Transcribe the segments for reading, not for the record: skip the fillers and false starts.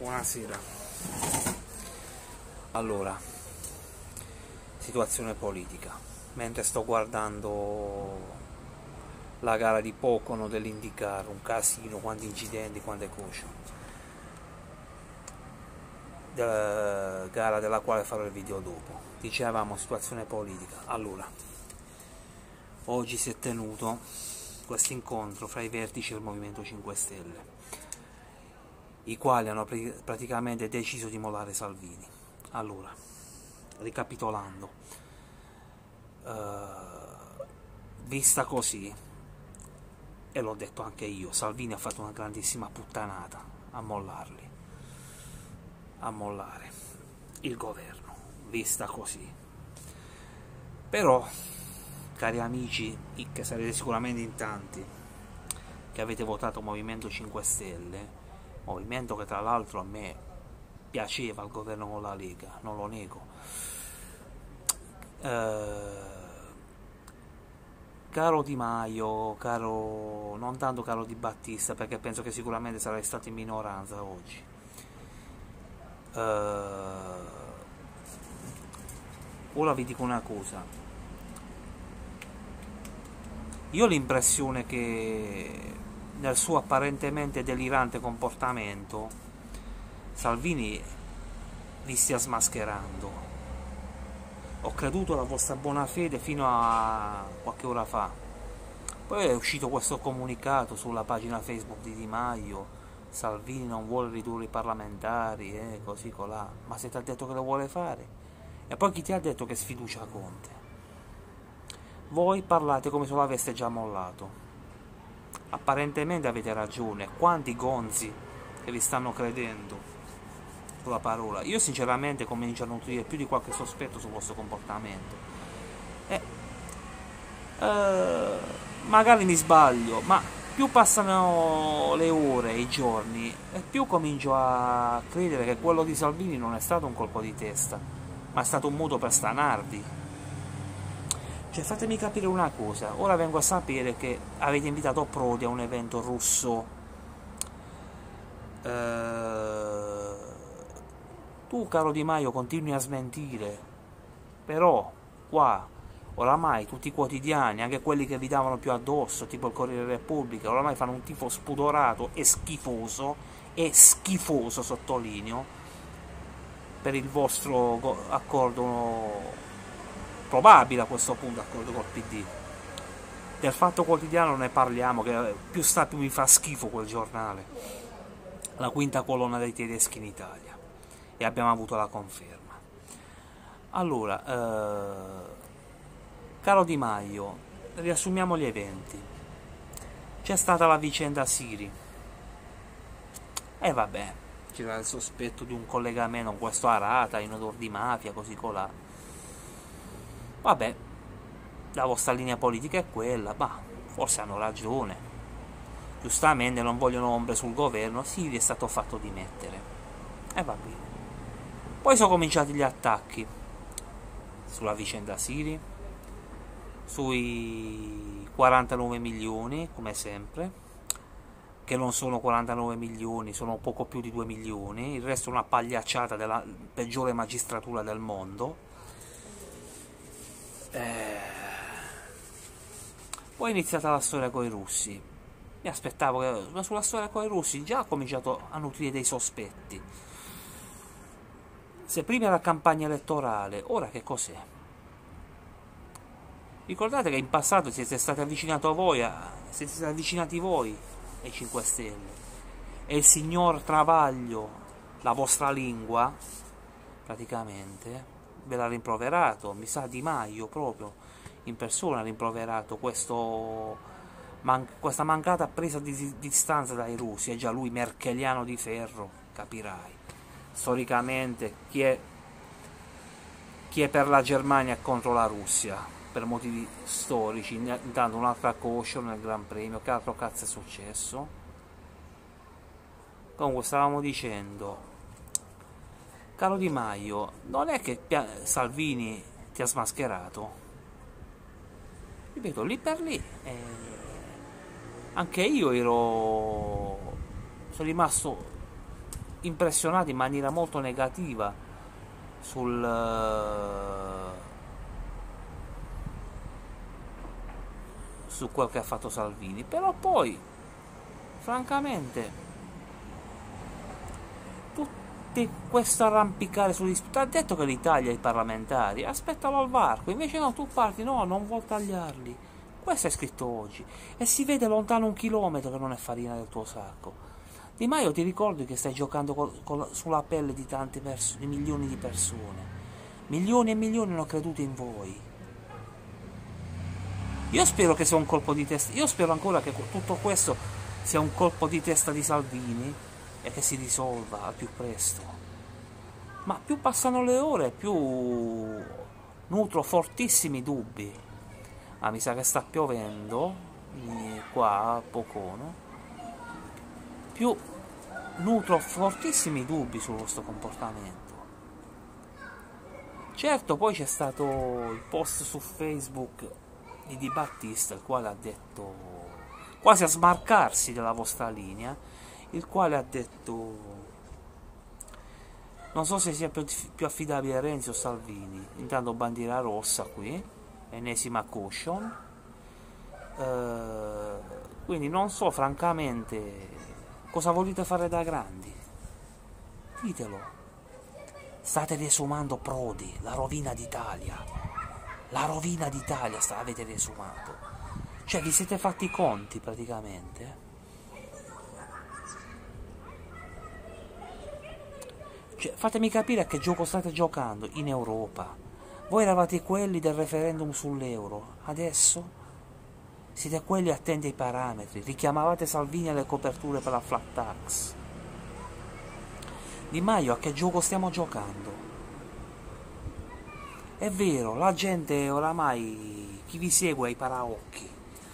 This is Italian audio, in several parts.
Buonasera. Allora, situazione politica. Mentre sto guardando la gara di Pocono dell'IndyCar, un casino, quanti incidenti, quante cose. Gara della quale farò il video dopo. Dicevamo situazione politica. Allora, oggi si è tenuto questo incontro fra i vertici del Movimento 5 Stelle, i quali hanno praticamente deciso di mollare Salvini. Allora, ricapitolando, vista così, e l'ho detto anche io, Salvini ha fatto una grandissima puttanata a mollare il governo, vista così. Però, cari amici, che sarete sicuramente in tanti, che avete votato Movimento 5 Stelle, movimento che tra l'altro a me piaceva il governo con la Lega, non lo nego, caro Di Maio, non tanto caro Di Battista, perché penso che sicuramente sarai stato in minoranza oggi, ora vi dico una cosa, io ho l'impressione che nel suo apparentemente delirante comportamento Salvini vi stia smascherando. Ho creduto alla vostra buona fede fino a qualche ora fa, poi è uscito questo comunicato sulla pagina Facebook di Di Maio: Salvini non vuole ridurre i parlamentari, così colà. Ma se ti ha detto che lo vuole fare? E poi chi ti ha detto che sfiducia Conte? Voi parlate come se l'aveste già mollato. Apparentemente avete ragione, quanti gonzi che vi stanno credendo sulla parola. Io sinceramente comincio a nutrire più di qualche sospetto sul vostro comportamento. Magari mi sbaglio, ma più passano le ore, i giorni, e più comincio a credere che quello di Salvini non è stato un colpo di testa, ma è stato un modo per stanarvi. Cioè, fatemi capire una cosa, ora vengo a sapere che avete invitato Prodi a un evento russo. Tu, caro Di Maio, continui a smentire, però qua oramai tutti i quotidiani, anche quelli che vi davano più addosso, tipo il Corriere Repubblica, oramai fanno un tifo spudorato e schifoso, sottolineo, per il vostro accordo probabile a questo punto, accordo col PD. Del Fatto Quotidiano ne parliamo, che più sta più mi fa schifo quel giornale, la quinta colonna dei tedeschi in Italia, e abbiamo avuto la conferma. Allora, caro Di Maio, riassumiamo gli eventi. C'è stata la vicenda Siri, e vabbè, c'era il sospetto di un collegamento con questo Arata in odor di mafia, così colà. Vabbè, la vostra linea politica è quella, ma forse hanno ragione. Giustamente non vogliono ombre sul governo, Siri è stato fatto dimettere. E va bene. Poi sono cominciati gli attacchi sulla vicenda Siri, sui 49 milioni, come sempre, che non sono 49 milioni, sono poco più di 2 milioni, il resto è una pagliacciata della peggiore magistratura del mondo. Poi è iniziata la storia con i russi. Mi aspettavo che sulla storia con i russi già ho cominciato a nutrire dei sospetti. Se prima era campagna elettorale, ora che cos'è? Ricordate che in passato siete stati avvicinati voi ai 5 Stelle, e il signor Travaglio, la vostra lingua, praticamente ve l'ha rimproverato, mi sa Di Maio proprio in persona ha rimproverato questa mancata presa di distanza dai russi. È già lui merkeliano di ferro, capirai. Storicamente chi è per la Germania contro la Russia, per motivi storici. Intanto un'altra caution nel Gran Premio, che altro cazzo è successo? Comunque stavamo dicendo, caro Di Maio, non è che Salvini ti ha smascherato? Ripeto, lì per lì anche io sono rimasto impressionati in maniera molto negativa su quel che ha fatto Salvini, però poi francamente tutti questo arrampicare sugli ha detto che l'Italia ha i parlamentari, aspettalo al varco, invece no, tu parti, no, non vuol tagliarli, questo è scritto oggi e si vede lontano 1 chilometro che non è farina del tuo sacco. Di Maio, ti ricordi che stai giocando sulla pelle di di milioni di persone, milioni e milioni hanno creduto in voi. Io spero che sia un colpo di testa, io spero ancora che tutto questo sia un colpo di testa di Salvini e che si risolva al più presto. Ma più passano le ore, più nutro fortissimi dubbi. Ah, mi sa che sta piovendo, qua a Pocono. Più nutro fortissimi dubbi su questo comportamento. Certo, poi c'è stato il post su Facebook di Di Battista, il quale ha detto, quasi a smarcarsi dalla vostra linea, il quale ha detto, non so se sia più affidabile Renzi o Salvini, intanto bandiera rossa qui, ennesima caution, quindi non so francamente cosa volete fare da grandi, ditelo. State riesumando Prodi, la rovina d'Italia. La rovina d'Italia avete riesumato. Cioè, vi siete fatti i conti praticamente. Cioè, fatemi capire a che gioco state giocando in Europa. Voi eravate quelli del referendum sull'euro, adesso siete quelli attenti ai parametri. Richiamavate Salvini alle coperture per la flat tax. Di Maio, a che gioco stiamo giocando? È vero, la gente oramai, chi vi segue ha i paraocchi,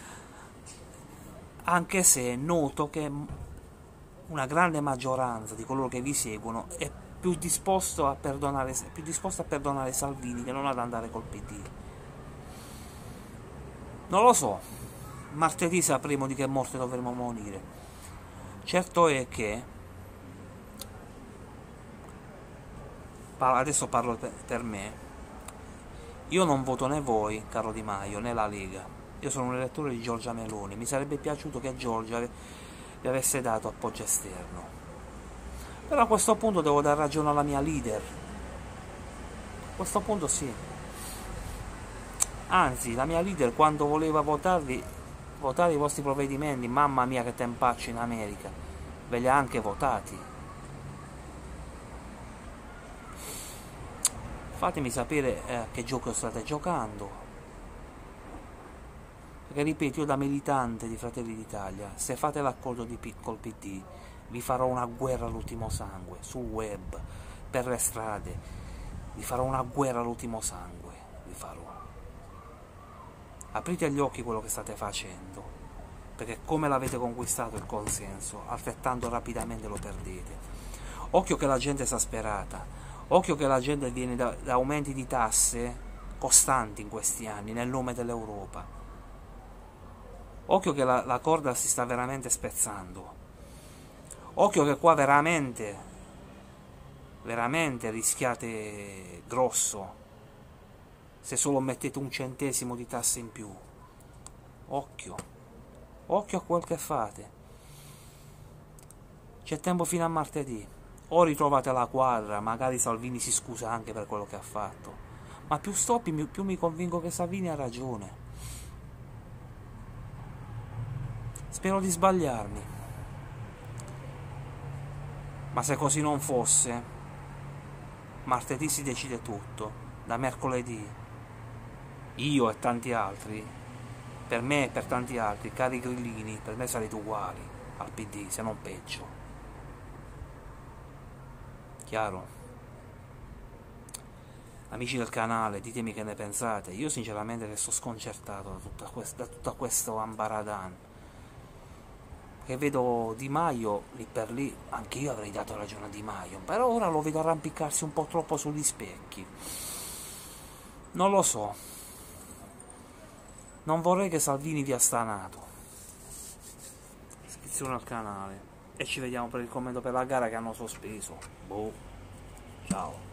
anche se è noto che una grande maggioranza di coloro che vi seguono è più disposto a perdonare Salvini che non ad andare col PD. Non lo so, martedì sapremo di che morte dovremo morire. Certo è che adesso parlo per me, io non voto né voi, caro Di Maio, né la Lega. Io sono un elettore di Giorgia Meloni, mi sarebbe piaciuto che Giorgia vi avesse dato appoggio esterno. Però a questo punto devo dar ragione alla mia leader. A questo punto sì. Anzi, la mia leader quando voleva votare i vostri provvedimenti, mamma mia che tempaccio in America, ve li ha anche votati. Fatemi sapere che gioco state giocando, perché ripeto, io da militante di Fratelli d'Italia, se fate l'accordo col PD, vi farò una guerra all'ultimo sangue, sul web, per le strade, vi farò una guerra all'ultimo sangue, vi farò. Aprite gli occhi quello che state facendo, perché come l'avete conquistato il consenso, altrettanto rapidamente lo perdete. Occhio che la gente è esasperata. Occhio che la gente viene da aumenti di tasse costanti in questi anni, nel nome dell'Europa. Occhio che la corda si sta veramente spezzando. Occhio che qua veramente rischiate grosso se solo mettete 1 centesimo di tasse in più. Occhio. Occhio a quel che fate. C'è tempo fino a martedì. O ritrovate la quadra, magari Salvini si scusa anche per quello che ha fatto. Ma più stoppi, più mi convinco che Salvini ha ragione. Spero di sbagliarmi. Ma se così non fosse, martedì si decide tutto. Da mercoledì, io e tanti altri, per me e per tanti altri, cari grillini, per me sarete uguali al PD, se non peggio. Chiaro? Amici del canale, ditemi che ne pensate. Io sinceramente resto sconcertato da tutto questo ambaradan. Che vedo Di Maio lì per lì, anche io avrei dato ragione a Di Maio, però ora lo vedo arrampicarsi un po' troppo sugli specchi. Non lo so. Non vorrei che Salvini vi ha stanato. Iscrizione al canale. e ci vediamo per il commento per la gara che hanno sospeso. Boh, ciao.